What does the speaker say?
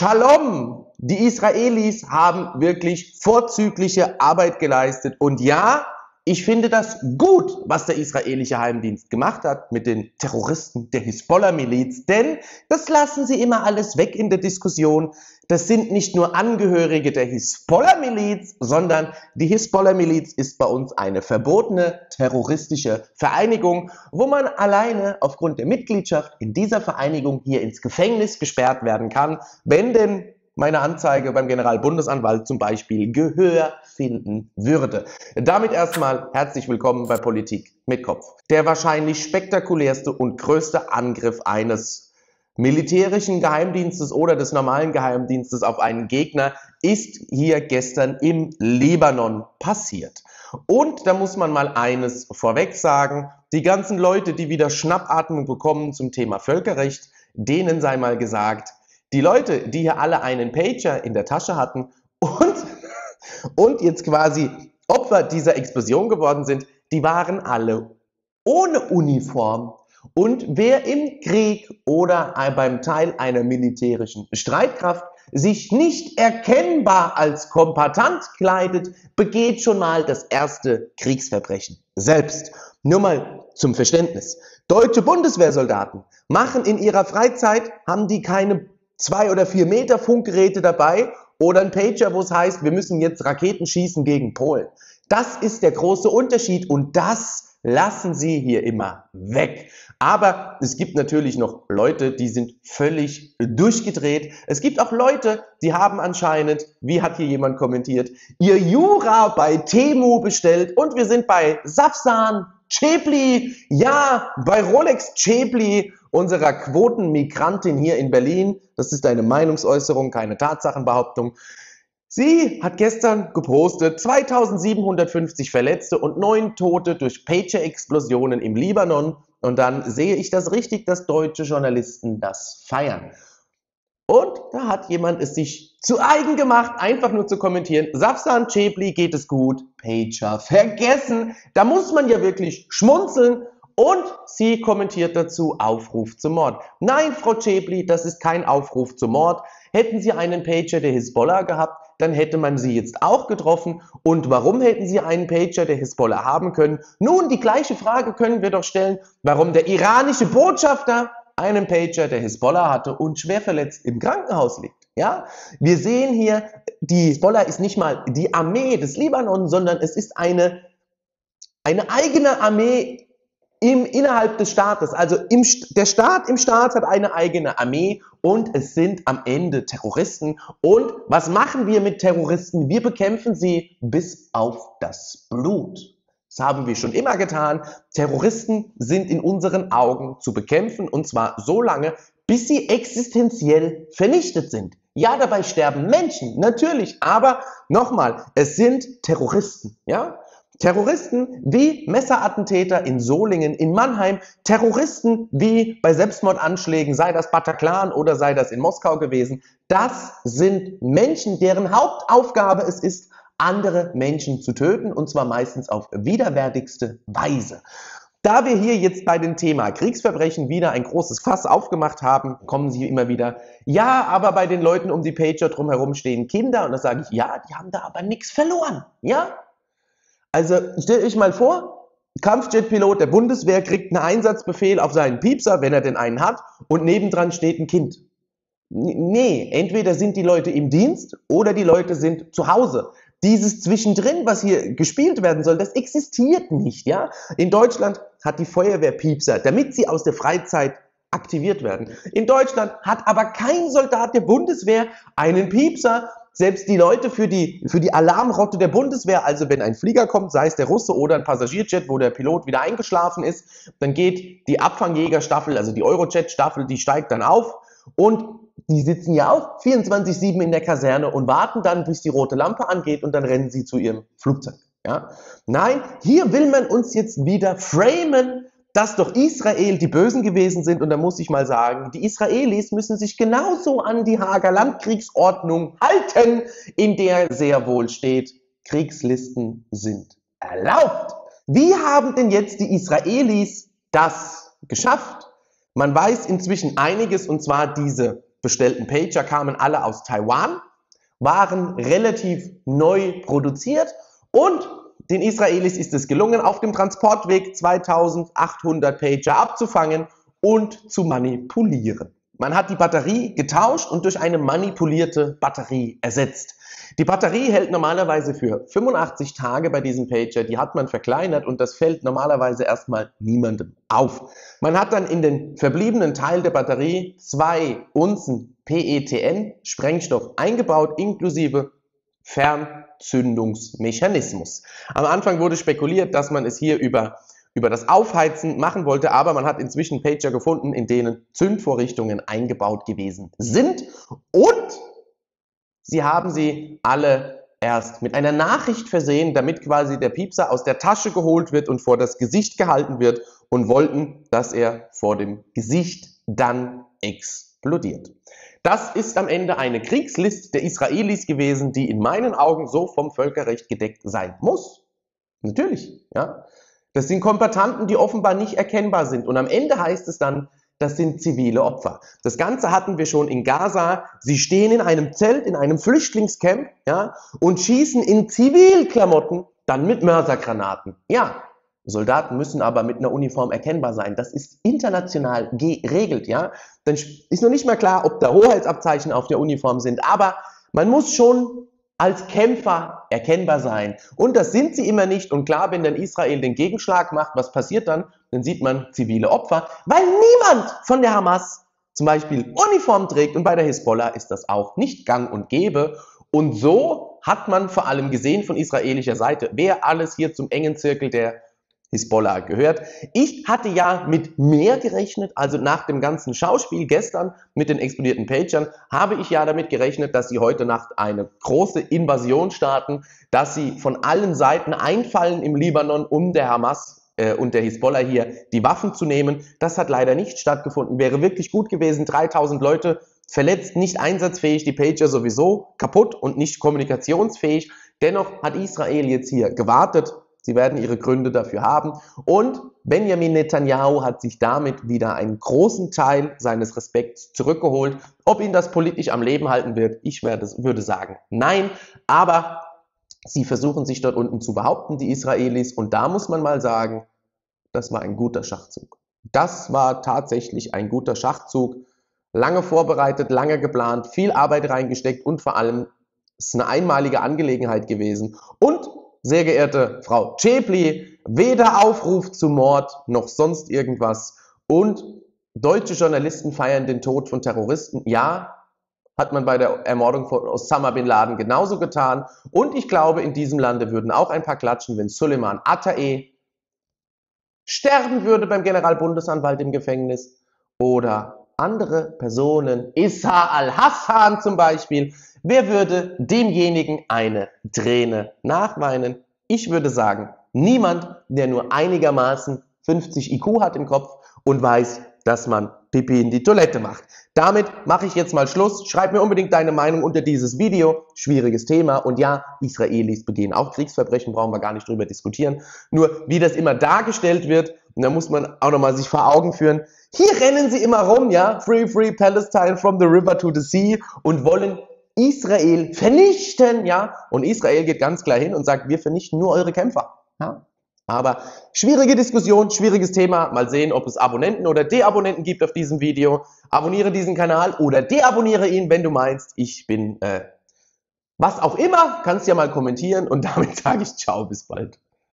Shalom! Die Israelis haben wirklich vorzügliche Arbeit geleistet. Und ja, ich finde das gut, was der israelische Geheimdienst gemacht hat mit den Terroristen der Hisbollah-Miliz. Denn das lassen sie immer alles weg in der Diskussion. Das sind nicht nur Angehörige der Hisbollah-Miliz, sondern die Hisbollah-Miliz ist bei uns eine verbotene terroristische Vereinigung, wo man alleine aufgrund der Mitgliedschaft in dieser Vereinigung hier ins Gefängnis gesperrt werden kann, wenn denn meine Anzeige beim Generalbundesanwalt zum Beispiel Gehör finden würde. Damit erstmal herzlich willkommen bei Politik mit Kopf. Der wahrscheinlich spektakulärste und größte Angriff eines militärischen Geheimdienstes oder des normalen Geheimdienstes auf einen Gegner ist hier gestern im Libanon passiert. Und da muss man mal eines vorweg sagen: Die ganzen Leute, die wieder Schnappatmung bekommen zum Thema Völkerrecht, denen sei mal gesagt, die Leute, die hier alle einen Pager in der Tasche hatten und jetzt quasi Opfer dieser Explosion geworden sind, die waren alle ohne Uniform. Und wer im Krieg oder beim Teil einer militärischen Streitkraft sich nicht erkennbar als kombattant kleidet, begeht schon mal das erste Kriegsverbrechen selbst. Nur mal zum Verständnis. Deutsche Bundeswehrsoldaten machen in ihrer Freizeit, haben die keine 2 oder 4 Meter Funkgeräte dabei oder ein Pager, wo es heißt, wir müssen jetzt Raketen schießen gegen Polen. Das ist der große Unterschied und das lassen sie hier immer weg. Aber es gibt natürlich noch Leute, die sind völlig durchgedreht. Es gibt auch Leute, die haben anscheinend, wie hat hier jemand kommentiert, ihr Jura bei Temu bestellt und wir sind bei Safsan Chebli, ja, bei Rolex Chebli, unserer Quotenmigrantin hier in Berlin. Das ist eine Meinungsäußerung, keine Tatsachenbehauptung. Sie hat gestern gepostet, 2750 Verletzte und 9 Tote durch Pager-Explosionen im Libanon. Und dann sehe ich das richtig, dass deutsche Journalisten das feiern. Und da hat jemand es sich zu eigen gemacht, einfach nur zu kommentieren: Safsan Chebli, geht es gut? Pager vergessen. Da muss man ja wirklich schmunzeln. Und sie kommentiert dazu: Aufruf zum Mord. Nein, Frau Chebli, das ist kein Aufruf zum Mord. Hätten Sie einen Pager der Hisbollah gehabt, dann hätte man Sie jetzt auch getroffen. Und warum hätten Sie einen Pager der Hisbollah haben können? Nun, die gleiche Frage können wir doch stellen, warum der iranische Botschafter einen Pager der Hisbollah hatte und schwer verletzt im Krankenhaus liegt. Ja, wir sehen hier, die Hisbollah ist nicht mal die Armee des Libanon, sondern es ist eine eigene Armee innerhalb des Staates. Also der Staat im Staat hat eine eigene Armee und es sind am Ende Terroristen. Und was machen wir mit Terroristen? Wir bekämpfen sie bis auf das Blut. Das haben wir schon immer getan. Terroristen sind in unseren Augen zu bekämpfen, und zwar so lange, bis sie existenziell vernichtet sind. Ja, dabei sterben Menschen, natürlich, aber nochmal, es sind Terroristen, ja? Terroristen wie Messerattentäter in Solingen, in Mannheim, Terroristen wie bei Selbstmordanschlägen, sei das Bataclan oder sei das in Moskau gewesen. Das sind Menschen, deren Hauptaufgabe es ist, andere Menschen zu töten, und zwar meistens auf widerwärtigste Weise. Da wir hier jetzt bei dem Thema Kriegsverbrechen wieder ein großes Fass aufgemacht haben, kommen sie immer wieder: Ja, aber bei den Leuten um die Pager drumherum stehen Kinder. Und da sage ich: Ja, die haben da aber nichts verloren. Ja? Also stellt euch mal vor, Kampfjetpilot der Bundeswehr kriegt einen Einsatzbefehl auf seinen Piepser, wenn er denn einen hat, und nebendran steht ein Kind. Nee, entweder sind die Leute im Dienst oder die Leute sind zu Hause. Dieses Zwischendrin, was hier gespielt werden soll, das existiert nicht. Ja? In Deutschland hat die Feuerwehr Piepser, damit sie aus der Freizeit aktiviert werden. In Deutschland hat aber kein Soldat der Bundeswehr einen Piepser. Selbst die Leute für die Alarmrotte der Bundeswehr, also wenn ein Flieger kommt, sei es der Russe oder ein Passagierjet, wo der Pilot wieder eingeschlafen ist, dann geht die Abfangjägerstaffel, also die Eurojet-Staffel, die steigt dann auf und die sitzen ja auch 24/7 in der Kaserne und warten dann, bis die rote Lampe angeht, und dann rennen sie zu ihrem Flugzeug. Ja? Nein, hier will man uns jetzt wieder framen, dass doch Israel die Bösen gewesen sind. Und da muss ich mal sagen, die Israelis müssen sich genauso an die Haager Landkriegsordnung halten, in der sehr wohl steht: Kriegslisten sind erlaubt. Wie haben denn jetzt die Israelis das geschafft? Man weiß inzwischen einiges, und zwar diese bestellten Pager kamen alle aus Taiwan, waren relativ neu produziert und den Israelis ist es gelungen, auf dem Transportweg 2800 Pager abzufangen und zu manipulieren. Man hat die Batterie getauscht und durch eine manipulierte Batterie ersetzt. Die Batterie hält normalerweise für 85 Tage bei diesem Pager, die hat man verkleinert und das fällt normalerweise erstmal niemandem auf. Man hat dann in den verbliebenen Teil der Batterie 2 Unzen PETN Sprengstoff eingebaut, inklusive Fernzündungsmechanismus. Am Anfang wurde spekuliert, dass man es hier über das Aufheizen machen wollte, aber man hat inzwischen Pager gefunden, in denen Zündvorrichtungen eingebaut gewesen sind und sie haben sie alle erst mit einer Nachricht versehen, damit quasi der Piepser aus der Tasche geholt wird und vor das Gesicht gehalten wird und wollten, dass er vor dem Gesicht dann explodiert. Das ist am Ende eine Kriegslist der Israelis gewesen, die in meinen Augen so vom Völkerrecht gedeckt sein muss. Natürlich, ja. Das sind Kombattanten, die offenbar nicht erkennbar sind. Und am Ende heißt es dann, das sind zivile Opfer. Das Ganze hatten wir schon in Gaza. Sie stehen in einem Zelt, in einem Flüchtlingscamp, ja, und schießen in Zivilklamotten dann mit Mörsergranaten. Ja, Soldaten müssen aber mit einer Uniform erkennbar sein. Das ist international geregelt, ja. Dann ist noch nicht mal klar, ob da Hoheitsabzeichen auf der Uniform sind, aber man muss schon als Kämpfer erkennbar sein. Und das sind sie immer nicht. Und klar, wenn dann Israel den Gegenschlag macht, was passiert dann? Dann sieht man zivile Opfer, weil niemand von der Hamas zum Beispiel Uniform trägt. Und bei der Hisbollah ist das auch nicht gang und gäbe. Und so hat man vor allem gesehen von israelischer Seite, wer alles hier zum engen Zirkel der Hisbollah gehört. Ich hatte ja mit mehr gerechnet, also nach dem ganzen Schauspiel gestern mit den explodierten Pagern, habe ich ja damit gerechnet, dass sie heute Nacht eine große Invasion starten, dass sie von allen Seiten einfallen im Libanon, um der Hamas und der Hisbollah hier die Waffen zu nehmen. Das hat leider nicht stattgefunden. Wäre wirklich gut gewesen, 3000 Leute verletzt, nicht einsatzfähig, die Pager sowieso kaputt und nicht kommunikationsfähig. Dennoch hat Israel jetzt hier gewartet. Sie werden ihre Gründe dafür haben. Und Benjamin Netanyahu hat sich damit wieder einen großen Teil seines Respekts zurückgeholt. Ob ihn das politisch am Leben halten wird, ich würde sagen, nein. Aber sie versuchen sich dort unten zu behaupten, die Israelis. Und da muss man mal sagen, das war ein guter Schachzug. Das war tatsächlich ein guter Schachzug. Lange vorbereitet, lange geplant, viel Arbeit reingesteckt und vor allem ist eine einmalige Angelegenheit gewesen. Und sehr geehrte Frau Schäpli, weder Aufruf zu Mord noch sonst irgendwas. Und deutsche Journalisten feiern den Tod von Terroristen. Ja, hat man bei der Ermordung von Osama Bin Laden genauso getan. Und ich glaube, in diesem Lande würden auch ein paar klatschen, wenn Suleiman Attae sterben würde beim Generalbundesanwalt im Gefängnis oder andere Personen, Issa al-Hassan zum Beispiel. Wer würde demjenigen eine Träne nachweinen? Ich würde sagen, niemand, der nur einigermaßen 50 IQ hat im Kopf und weiß, dass man Pipi in die Toilette macht. Damit mache ich jetzt mal Schluss. Schreib mir unbedingt deine Meinung unter dieses Video. Schwieriges Thema. Und ja, Israelis begehen auch Kriegsverbrechen, brauchen wir gar nicht drüber diskutieren. Nur wie das immer dargestellt wird, und da muss man auch nochmal sich vor Augen führen, hier rennen sie immer rum, ja, Free, free Palestine from the river to the sea und wollen Israel vernichten, ja, und Israel geht ganz klar hin und sagt, wir vernichten nur eure Kämpfer, ja. Aber schwierige Diskussion, schwieriges Thema. Mal sehen, ob es Abonnenten oder Deabonnenten gibt auf diesem Video. Abonniere diesen Kanal oder deabonniere ihn, wenn du meinst, ich bin was auch immer. Kannst ja mal kommentieren und damit sage ich ciao, bis bald.